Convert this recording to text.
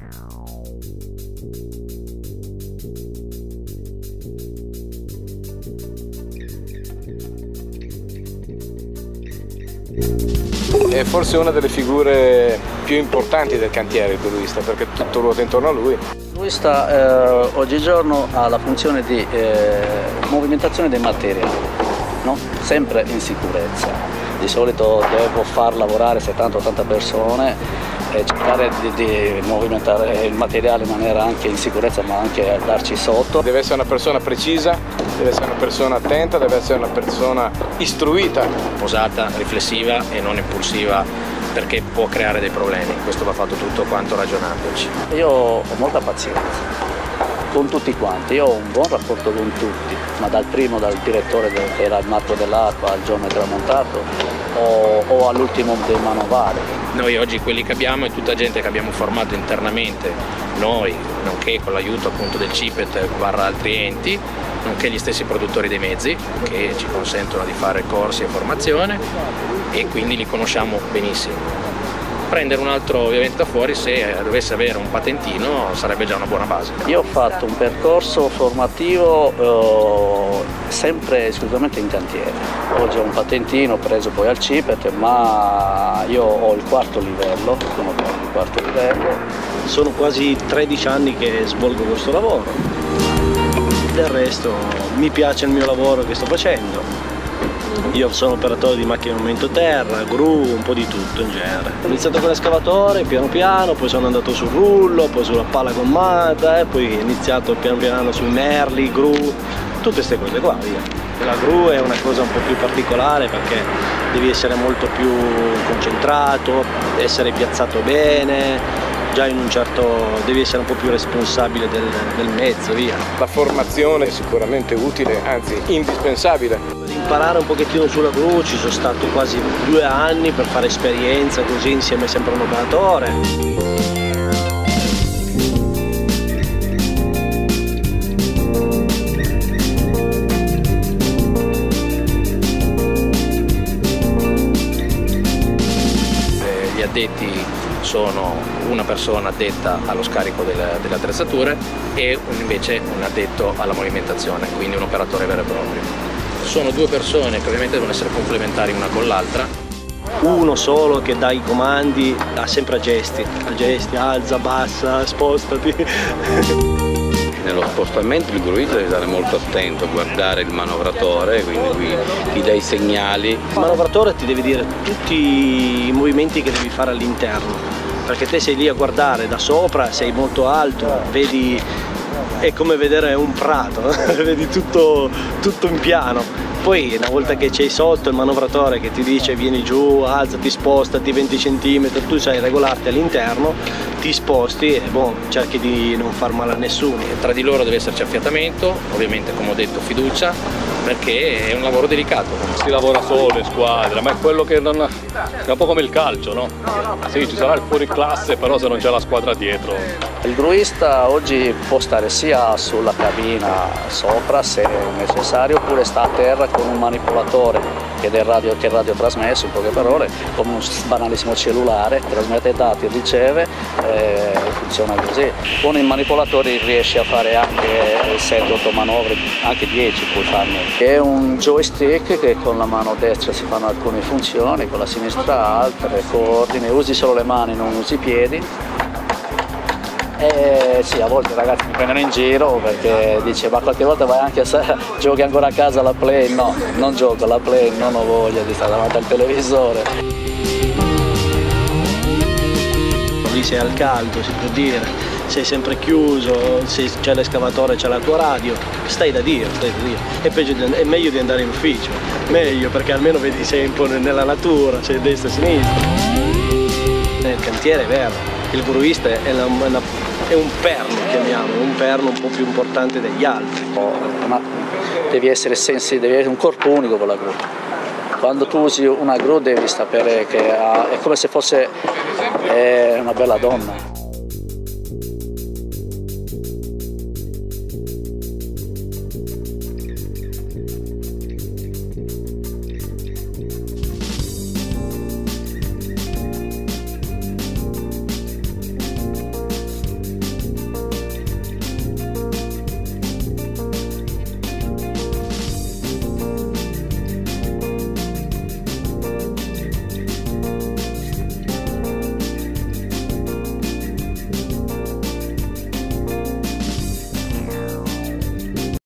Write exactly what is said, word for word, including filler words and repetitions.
È forse una delle figure più importanti del cantiere, il gruista, perché tutto ruota intorno a lui. Il gruista eh, oggigiorno ha la funzione di eh, movimentazione dei materiali, no? Sempre in sicurezza. Di solito devo far lavorare settanta ottanta persone e cercare di, di movimentare il materiale in maniera anche in sicurezza, ma anche darci sotto. Deve essere una persona precisa, deve essere una persona attenta, deve essere una persona istruita. Posata, riflessiva e non impulsiva, perché può creare dei problemi. Questo va fatto tutto quanto ragionandoci. Io ho molta pazienza con tutti quanti, io ho un buon rapporto con tutti, ma dal primo, dal direttore che era il matto dell'acqua, al geometra montato o, o all'ultimo dei manovali. Noi oggi quelli che abbiamo è tutta gente che abbiamo formato internamente, noi, nonché con l'aiuto appunto del CIPET barra altri enti, nonché gli stessi produttori dei mezzi che ci consentono di fare corsi e formazione, e quindi li conosciamo benissimo. Prendere un altro ovviamente da fuori, se dovesse avere un patentino, sarebbe già una buona base. Io ho fatto un percorso formativo eh, sempre esclusivamente in cantiere. Oggi ho un patentino preso poi al CIPET, ma io ho il quarto livello, sono il quarto livello. Sono quasi tredici anni che svolgo questo lavoro. Del resto mi piace il mio lavoro che sto facendo. Io sono operatore di macchine a movimento terra, gru, un po' di tutto in genere. Ho iniziato con l'escavatore piano piano, poi sono andato sul rullo, poi sulla pala gommata, e poi ho iniziato piano piano sui merli, gru, tutte queste cose qua, via. La gru è una cosa un po' più particolare perché devi essere molto più concentrato, essere piazzato bene, già in un certo, devi essere un po' più responsabile del, del mezzo, via. La formazione è sicuramente utile, anzi indispensabile. Imparare un pochettino sulla gru, ci sono stato quasi due anni per fare esperienza così insieme sempre a un operatore. Gli addetti sono una persona addetta allo scarico delle, delle attrezzature e invece un addetto alla movimentazione, quindi un operatore vero e proprio. Sono due persone che ovviamente devono essere complementari una con l'altra. Uno solo che dà i comandi ha sempre a gesti, a gesti, alza, bassa, spostati. Nello spostamento il gruista deve stare molto attento a guardare il manovratore, quindi qui ti dà i segnali. Il manovratore ti deve dire tutti i movimenti che devi fare all'interno, perché te sei lì a guardare da sopra, sei molto alto, vedi, è come vedere un prato, vedi tutto, tutto in piano. Poi una volta che c'hai sotto il manovratore che ti dice vieni giù, alzati, spostati venti centimetri, tu sai regolarti all'interno, ti sposti e boh, cerchi di non far male a nessuno. Tra di loro deve esserci affiatamento, ovviamente come ho detto fiducia, perché è un lavoro delicato. Si lavora solo in squadra, ma è quello che non... è un po' come il calcio, no? Sì, ci sarà il fuoriclasse, però se non c'è la squadra dietro. Il gruista oggi può stare sia sulla cabina sopra se è necessario, oppure sta a terra con un manipolatore che è radio, che è radiotrasmesso, in poche parole, come un banalissimo cellulare, trasmette dati, riceve, e funziona così. Con i manipolatori riesci a fare anche sette otto manovre, anche dieci puoi farne. È un joystick che con la mano destra si fanno alcune funzioni, con la sinistra altre, coordini, usi solo le mani, non usi i piedi. E sì, a volte i ragazzi mi prendono in giro perché dice ma qualche volta vai anche a giochi ancora a casa alla Play? No, non gioco alla Play, non ho voglia di stare davanti al televisore. Lì sei al caldo, si può dire, sei sempre chiuso, se c'è l'escavatore, c'è la tua radio, stai da Dio, stai da Dio. È, peggio di, è meglio di andare in ufficio, meglio perché almeno vedi sempre nella natura, c'è destra e sinistra. Nel cantiere è vero, il gruista è, una, una, è un perno, chiamiamolo, un perno un po' più importante degli altri. Ma devi essere sensibile, devi avere un corpo unico con la gru. Quando tu usi una gru devi sapere che ha, è come se fosse eh, una bella donna.